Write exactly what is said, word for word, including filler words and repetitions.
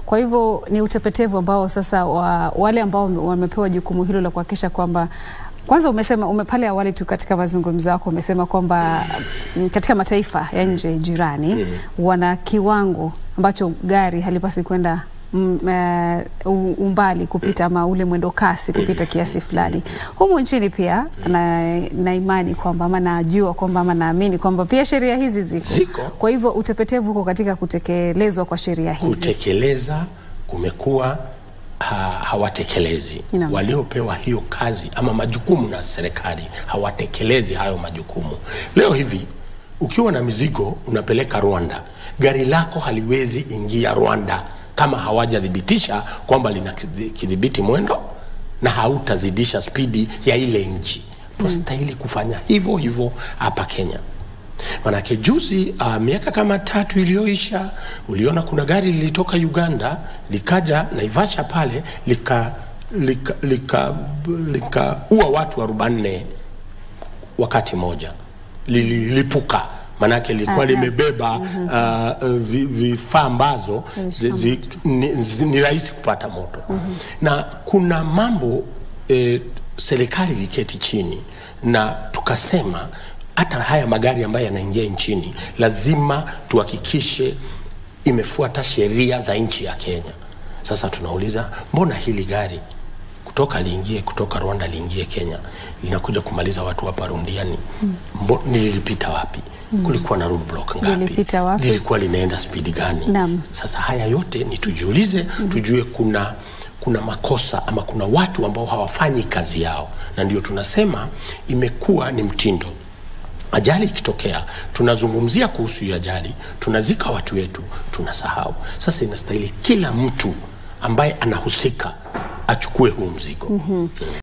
Kwa hivyo ni utepetevu ambao sasa wa, wale ambao wamepewa jukumu hilo la kuhakikisha kwamba, kwanza umesema umepale awali tu katika mazungumzo yako umesema kwamba katika mataifa ya nje jirani mm. wana kiwango ambacho gari halipasi kwenda mm, uh, umbali kupita ama ule mwendo kasi kupita kiasi fulani. Humu nchini pia na, na imani kwamba ama najua kwamba ama naamini kwamba pia sheria hizi ziko. Ziko. Kwa hivyo utepetevu uko katika kutekelezwa kwa sheria hizi. Kutekeleza kumekuwa ha, hawatekelezi. Inam. Waliopewa hiyo kazi ama majukumu na serikali hawatekelezi hayo majukumu. Leo hivi ukiwa na mizigo unapeleka Rwanda, gari lako haliwezi ingia Rwanda kama hawajadhibitisha kwamba linakidhibiti mwendo na hautazidisha spidi ya ile nchi. Tunastahili kufanya hivyo hivyo hapa Kenya. Manake juzi uh, miaka kama tatu iliyoisha uliona kuna gari lilitoka Uganda likaja Naivasha pale lika lika lika, lika ua watu arobaini wakati moja. Lilipuka manake lilikuwa limebeba uh, vifaa ambazo ni, ni rahisi kupata moto. Na kuna mambo eh, serikali iliketi chini na tukasema hata haya magari ambayo yanaingia nchini lazima tuhakikishe imefuata sheria za nchi ya Kenya. Sasa tunauliza, mbona hili gari kutoka liingie kutoka Rwanda liingie Kenya linakuja kumaliza watu hapa Rundiani? Mbo, nilipita wapi? Hmm. Kulikuwa na roadblock ngapi? Lilikuwa linaenda speed gani? Naam. Sasa haya yote ni tujiulize, hmm. tujue kuna kuna makosa ama kuna watu ambao hawafanyi kazi yao, na ndio tunasema imekuwa ni mtindo. Ajali ikitokea tunazungumzia kuhusu hiyo ajali, tunazika watu wetu, tunasahau. Sasa inastahili kila mtu ambaye anahusika achukue huu mzigo. Mm-hmm.